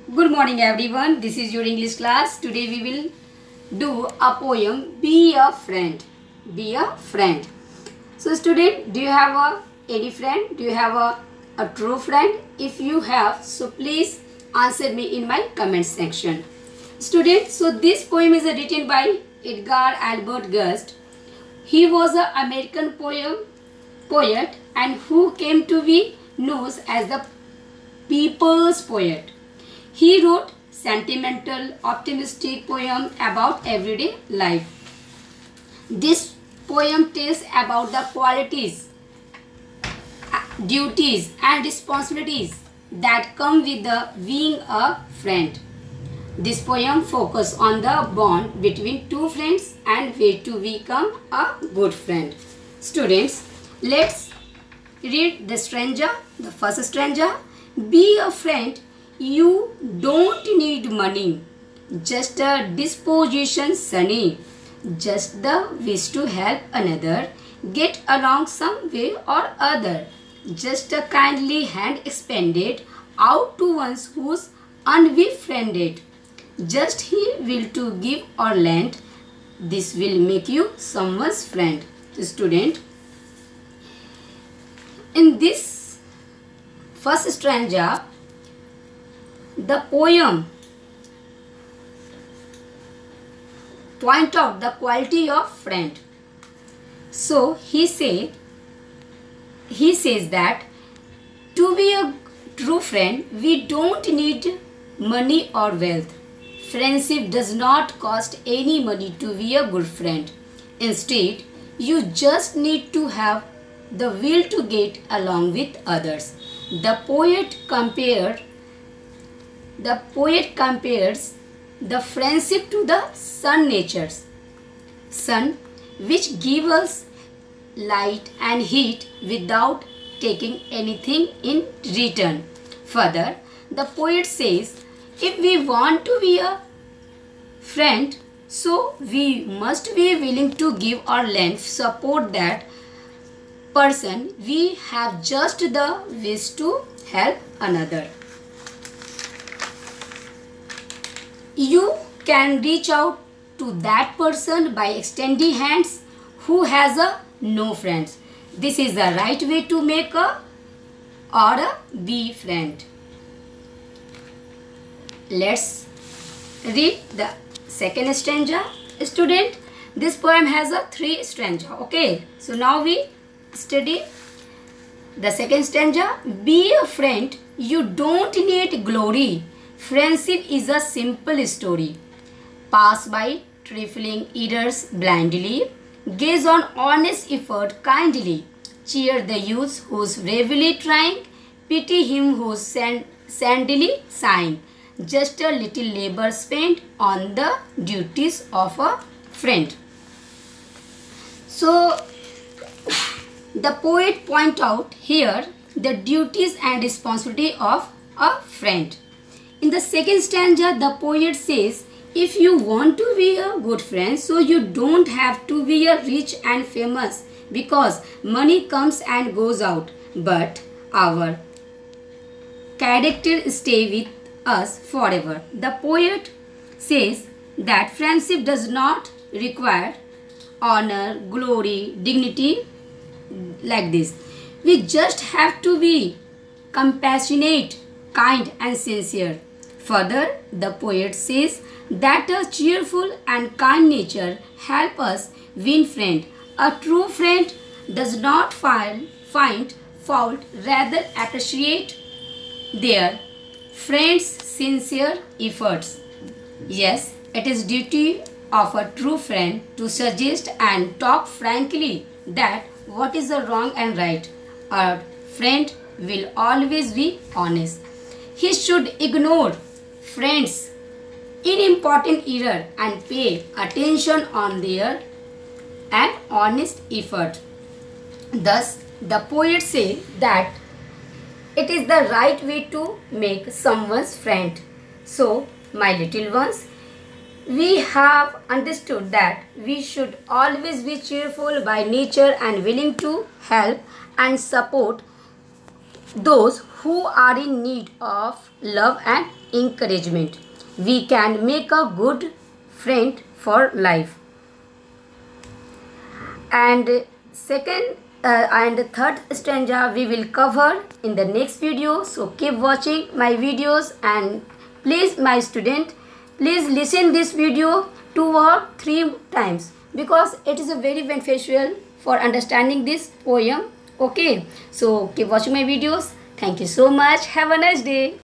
Good morning everyone. This is your English class. Today we will do a poem, Be a Friend. Be a friend. So student, do you have any friend? Do you have a true friend? If you have, so please answer me in my comment section. Student, so this poem is written by Edgar Albert Gust. He was an American poet and who came to be known as the people's poet. He wrote sentimental, optimistic poem about everyday life. This poem tells about the qualities, duties and responsibilities that come with the being a friend. This poem focuses on the bond between two friends and way to become a good friend. Students, let's read the first stanza. Be a friend. You don't need money, just a disposition sunny, just the wish to help another, get along some way or other, just a kindly hand extended out to one who's unbefriended, just he will to give or lend, this will make you someone's friend. Student, in this first stanza, the poem point out the quality of friend. So he says that to be a true friend, we don't need money or wealth. Friendship does not cost any money to be a good friend. Instead, you just need to have the will to get along with others. The poet compares the friendship to the sun natures. Sun which gives us light and heat without taking anything in return. Further, the poet says, if we want to be a friend, so we must be willing to give or lend support that person. We have just the wish to help another. You can reach out to that person by extending hands who has no friends. This is the right way to make a be friend. Let's read the second stanza. Student, this poem has three stanza. Okay, so now we study the second stanza. Be a friend. You don't need glory. Friendship is a simple story. Pass by trifling errors blindly. Gaze on honest effort kindly. Cheer the youth who's bravely trying. Pity him who's sandily sighing. Just a little labor spent on the duties of a friend. So, the poet point out here the duties and responsibility of a friend. In the second stanza, the poet says, if you want to be a good friend, so you don't have to be a rich and famous because money comes and goes out, but our character stay with us forever. The poet says that friendship does not require honor, glory, dignity like this. We just have to be compassionate, kind and sincere. Further, the poet says that a cheerful and kind nature help us win friend. A true friend does not find fault, rather appreciate their friend's sincere efforts. Yes, it is duty of a true friend to suggest and talk frankly that what is the wrong and right. A friend will always be honest. He should ignore friends' unimportant error and pay attention on their an honest effort. Thus, the poet says that it is the right way to make someone's friend. So, my little ones, we have understood that we should always be cheerful by nature and willing to help and support those who are in need of love and encouragement. We can make a good friend for life. And and third stanza we will cover in the next video. So keep watching my videos, and please, my student, please listen this video 2 or 3 times, because it is a very beneficial for understanding this poem. Okay, so keep watching my videos. Thank you so much. Have a nice day.